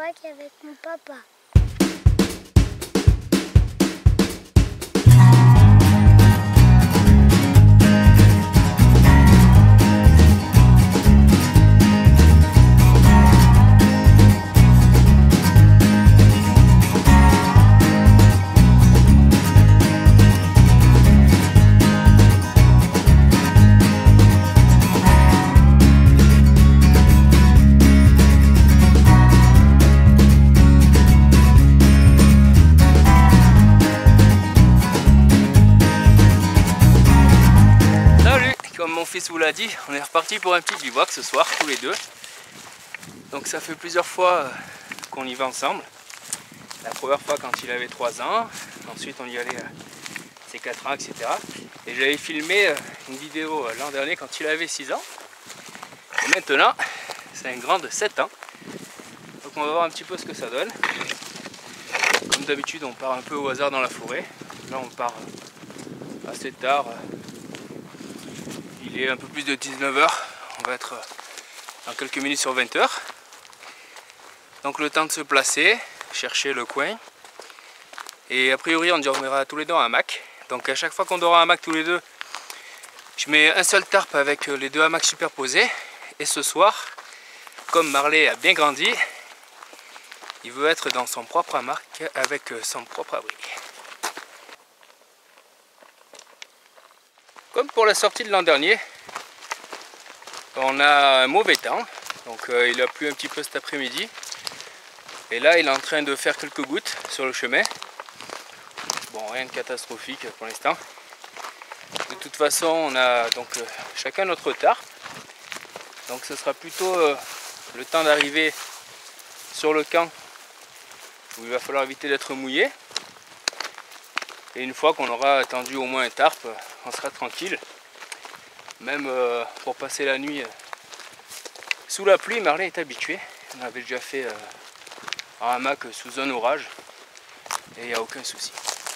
bac avec mon papa. Comme mon fils vous l'a dit, on est reparti pour un petit bivouac ce soir, tous les deux. Donc ça fait plusieurs fois qu'on y va ensemble. La première fois quand il avait 3 ans, ensuite on y allait ses 4 ans, etc. Et j'avais filmé une vidéo l'an dernier quand il avait 6 ans. Et maintenant, c'est un grand de 7 ans. Donc on va voir un petit peu ce que ça donne. Comme d'habitude, on part un peu au hasard dans la forêt. Là on part assez tard. Il est un peu plus de 19 h, on va être dans quelques minutes sur 20 h. Donc le temps de se placer, chercher le coin. Et a priori on dormira tous les deux en hamac. Donc à chaque fois qu'on dort en hamac tous les deux, je mets un seul tarp avec les deux hamacs superposés. Et ce soir, comme Marley a bien grandi, il veut être dans son propre hamac avec son propre abri. Comme pour la sortie de l'an dernier, on a un mauvais temps, donc il a plu un petit peu cet après-midi. Et là il est en train de faire quelques gouttes sur le chemin. Bon, rien de catastrophique pour l'instant. De toute façon on a donc chacun notre tarp. Donc ce sera plutôt le temps d'arriver sur le camp où il va falloir éviter d'être mouillé. Et une fois qu'on aura tendu au moins un tarp, on sera tranquille. Même pour passer la nuit sous la pluie, Marley est habitué. On avait déjà fait un hamac sous un orage et il n'y a aucun souci.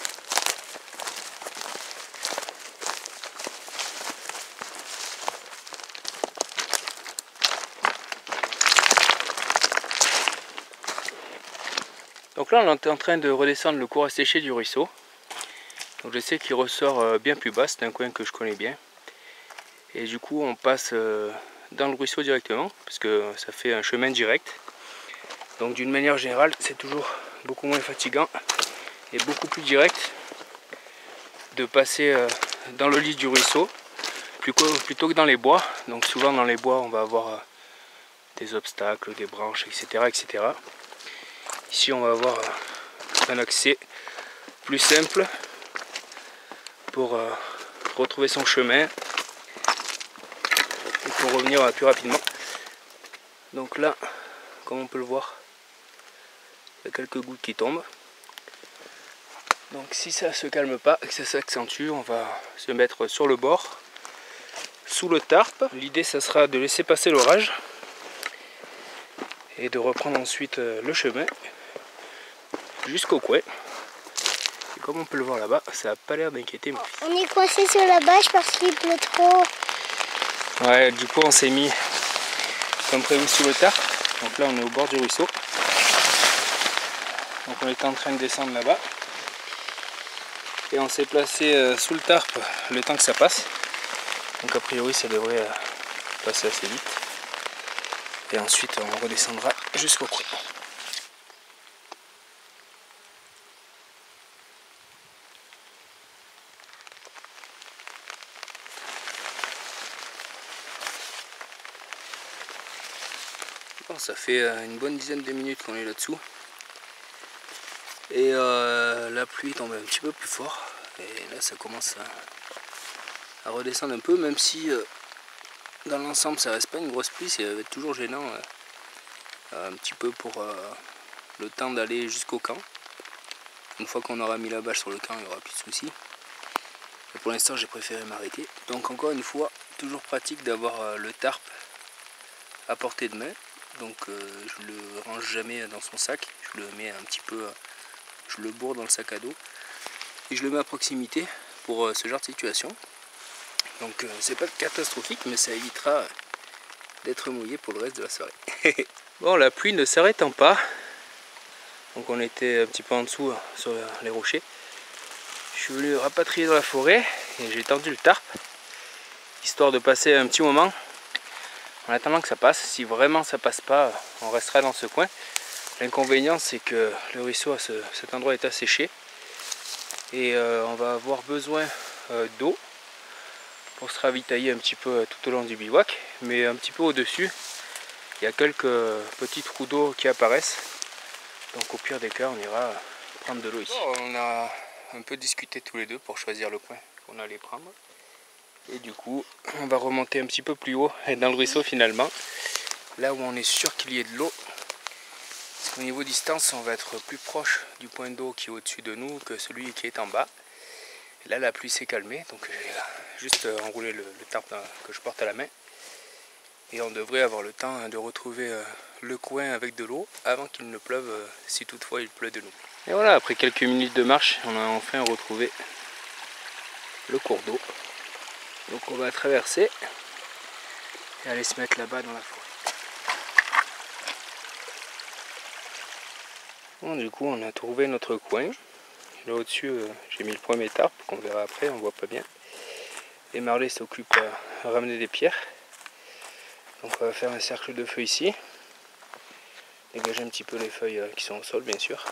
Donc là on est en train de redescendre le cours à sécher du ruisseau. Donc je sais qu'il ressort bien plus bas, c'est un coin que je connais bien. Et du coup on passe dans le ruisseau directement, parce que ça fait un chemin direct. Donc d'une manière générale c'est toujours beaucoup moins fatigant et beaucoup plus direct de passer dans le lit du ruisseau plutôt que dans les bois. Donc souvent dans les bois on va avoir des obstacles, des branches, etc., etc. Ici on va avoir un accès plus simple pour retrouver son chemin et pour revenir plus rapidement. Donc là, comme on peut le voir, il y a quelques gouttes qui tombent. Donc si ça se calme pas et que ça s'accentue, on va se mettre sur le bord, sous le tarp. L'idée ça sera de laisser passer l'orage et de reprendre ensuite le chemin jusqu'au coin. Comme on peut le voir là-bas, ça n'a pas l'air d'inquiéter mon fils. On est coincé sur la bâche parce qu'il pleut trop. Ouais, du coup on s'est mis comme prévu sous le tarp. Donc là on est au bord du ruisseau. Donc on est en train de descendre là-bas. Et on s'est placé sous le tarp le temps que ça passe. Donc a priori ça devrait passer assez vite. Et ensuite on redescendra jusqu'au coin. Bon, ça fait une bonne dizaine de minutes qu'on est là-dessous. Et la pluie tombe un petit peu plus fort. Et là ça commence à redescendre un peu, même si dans l'ensemble ça reste pas une grosse pluie, ça va être toujours gênant un petit peu pour le temps d'aller jusqu'au camp. Une fois qu'on aura mis la bâche sur le camp, il n'y aura plus de soucis. Et pour l'instant j'ai préféré m'arrêter. Donc encore une fois, toujours pratique d'avoir le tarp à portée de main. Donc je le range jamais dans son sac, je le mets un petit peu, je le bourre dans le sac à dos et je le mets à proximité pour ce genre de situation. Donc c'est pas catastrophique, mais ça évitera d'être mouillé pour le reste de la soirée. Bon, la pluie ne s'arrêtant pas, Donc on était un petit peu en dessous sur les rochers. Je suis venu rapatrier dans la forêt et j'ai tendu le tarp, histoire de passer un petit moment en attendant que ça passe. Si vraiment ça passe pas, on restera dans ce coin. L'inconvénient, c'est que le ruisseau à cet endroit est asséché et on va avoir besoin d'eau pour se ravitailler un petit peu tout au long du bivouac, mais un petit peu au-dessus, il y a quelques petits trous d'eau qui apparaissent. Donc au pire des cas, on ira prendre de l'eau ici. On a un peu discuté tous les deux pour choisir le coin qu'on allait prendre. Et du coup, on va remonter un petit peu plus haut dans le ruisseau finalement, là où on est sûr qu'il y ait de l'eau. Parce qu'au niveau distance, on va être plus proche du point d'eau qui est au-dessus de nous que celui qui est en bas. Et là, la pluie s'est calmée, donc j'ai juste enroulé le tarp que je porte à la main. Et on devrait avoir le temps de retrouver le coin avec de l'eau avant qu'il ne pleuve, si toutefois il pleut de nouveau. Et voilà, après quelques minutes de marche, on a enfin retrouvé le cours d'eau. Donc on va traverser et aller se mettre là-bas dans la forêt. Bon, du coup, on a trouvé notre coin. Là au-dessus, j'ai mis le premier tarp qu'on verra après, on voit pas bien. Et Marley s'occupe à ramener des pierres. Donc on va faire un cercle de feu ici. Dégager un petit peu les feuilles qui sont au sol, bien sûr.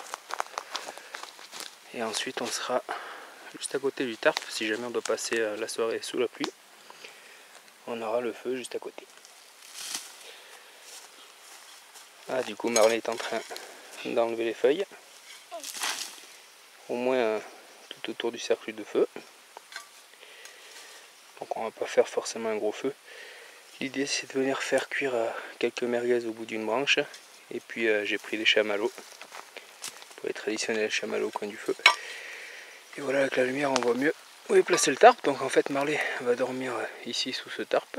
Et ensuite, on sera juste à côté du tarp. Si jamais on doit passer la soirée sous la pluie, on aura le feu juste à côté. Ah, du coup, Marley est en train d'enlever les feuilles. Au moins tout autour du cercle de feu. Donc on va pas faire forcément un gros feu. L'idée, c'est de venir faire cuire quelques merguez au bout d'une branche. Et puis j'ai pris des chamallows. Pour les traditionnels chamallows au coin du feu. Et voilà, avec la lumière, on voit mieux où est placé le tarp. Donc en fait, Marley va dormir ici sous ce tarp.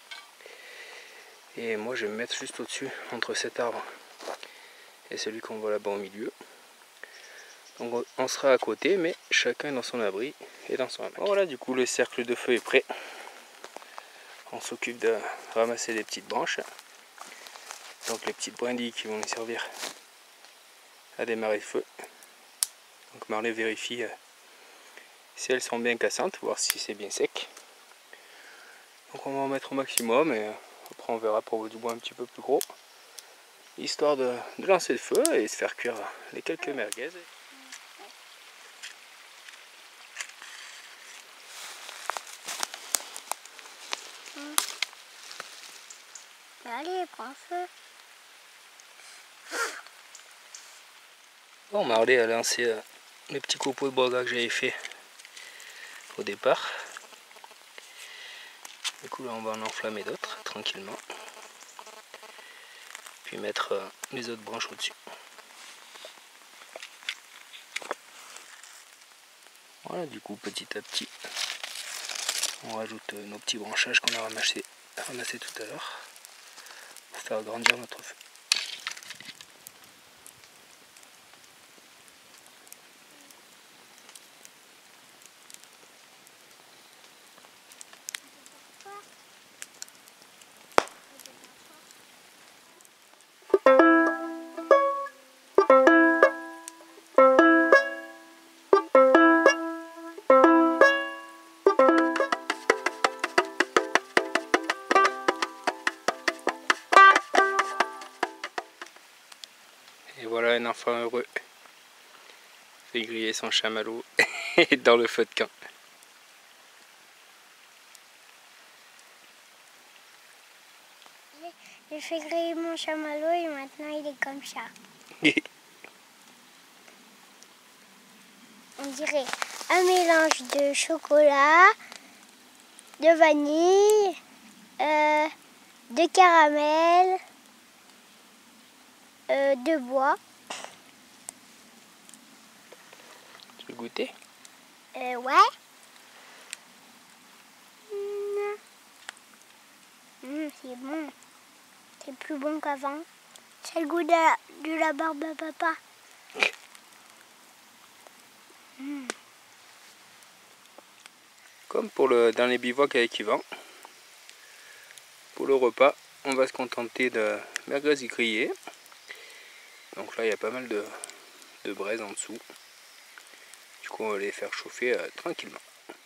Et moi, je vais me mettre juste au-dessus, entre cet arbre et celui qu'on voit là-bas au milieu. Donc on sera à côté, mais chacun dans son abri et dans son hamac. Voilà, du coup, le cercle de feu est prêt. On s'occupe de ramasser des petites branches. Donc les petites brindilles qui vont nous servir à démarrer le feu. Donc Marley vérifie si elles sont bien cassantes, voir si c'est bien sec. Donc on va en mettre au maximum et après on verra pour du bois un petit peu plus gros. Histoire de lancer le feu et se faire cuire les quelques merguez. Allez, prends feu. Bon, Marley a lancé les petits copeaux de bois gras que j'avais fait au départ. Du coup là on va en enflammer d'autres tranquillement. Puis mettre les autres branches au-dessus. Voilà, du coup petit à petit on rajoute nos petits branchages qu'on a ramassés tout à l'heure pour faire grandir notre feu. Et voilà un enfant heureux. Fait griller son chamallow dans le feu de camp. J'ai fait griller mon chamallow et maintenant il est comme ça. On dirait un mélange de chocolat, de vanille, de caramel, de bois. Tu veux goûter? Ouais. C'est bon. C'est plus bon qu'avant. C'est le goût de la barbe à papa. Comme pour le dernier bivouac avec Yvan, pour le repas, on va se contenter de merguez grillées. Donc là, il y a pas mal de de braise en dessous. Du coup on va les faire chauffer tranquillement.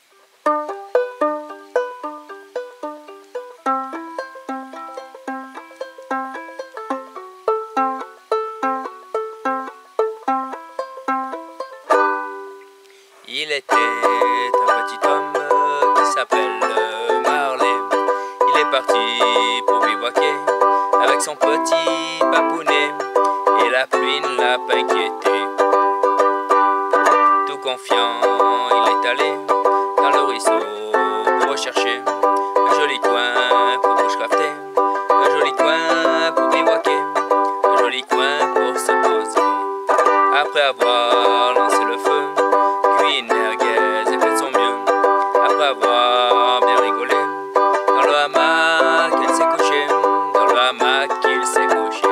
Il était un petit homme qui s'appelle Marley. Il est parti pour bivouaquer avec son petit papounet. Et la pluie ne l'a pas inquiété. Tout confiant, il est allé dans le ruisseau pour rechercher un joli coin pour bushcrafter, un joli coin pour bivouaquer, un joli coin pour se poser. Après avoir lancé le feu, cuit une merguez et fait de son mieux. Après avoir bien rigolé, dans le hamac il s'est couché, dans le hamac il s'est couché.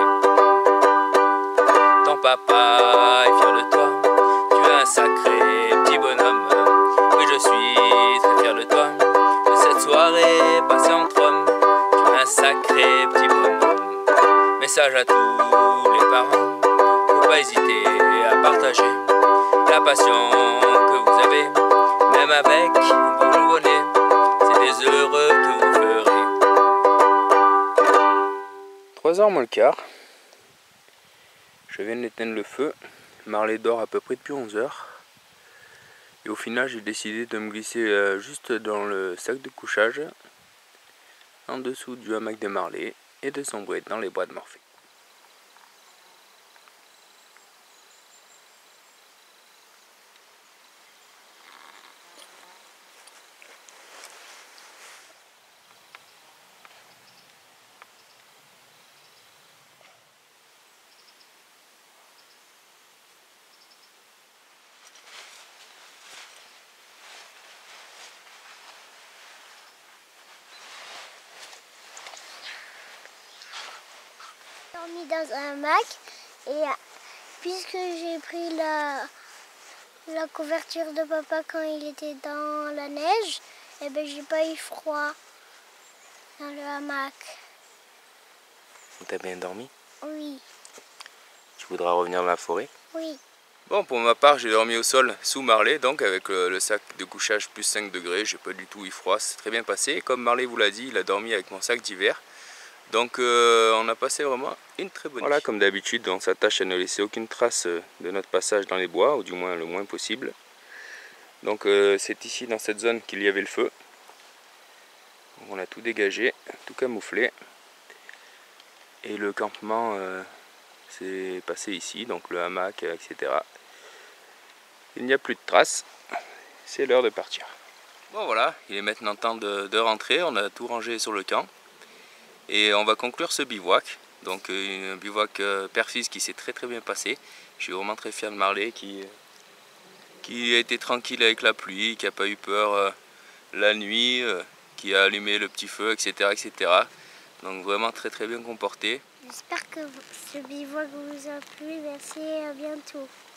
Ton papa est fier de toi, tu es un sacré petit bonhomme. Oui, je suis très fier de toi, de cette soirée passée entre hommes. Tu es un sacré petit bonhomme. Message à tous les parents, faut pas hésiter à partager la passion que vous avez, même avec vos nouveau-nés, c'est des heureux que vous ferez. 3h moins le quart. Je viens d'éteindre le feu. Marley dort à peu près depuis 11h. Et au final, j'ai décidé de me glisser juste dans le sac de couchage, en dessous du hamac de Marley, et de sombrer dans les bras de Morphée. Dormi dans un hamac et puisque j'ai pris la couverture de papa quand il était dans la neige, et ben j'ai pas eu froid dans le hamac. T'as bien dormi? Oui, Tu voudras revenir dans la forêt? oui. Bon, pour ma part, j'ai dormi au sol sous Marley, donc avec le sac de couchage plus 5 degrés, j'ai pas du tout eu froid, c'est très bien passé. Et comme Marley vous l'a dit, il a dormi avec mon sac d'hiver. Donc on a passé vraiment une très bonne nuit. Voilà, comme d'habitude, on s'attache à ne laisser aucune trace de notre passage dans les bois, ou du moins le moins possible. Donc c'est ici, dans cette zone, qu'il y avait le feu. Donc, on a tout dégagé, tout camouflé. Et le campement s'est passé ici, donc le hamac, etc. Il n'y a plus de traces, c'est l'heure de partir. Bon voilà, il est maintenant temps de rentrer, on a tout rangé sur le camp. Et on va conclure ce bivouac, donc un bivouac père-fils qui s'est très bien passé. Je suis vraiment très fier de Marley qui a été tranquille avec la pluie, qui n'a pas eu peur la nuit, qui a allumé le petit feu, etc. etc. Donc vraiment très bien comporté. J'espère que ce bivouac vous a plu. Merci et à bientôt.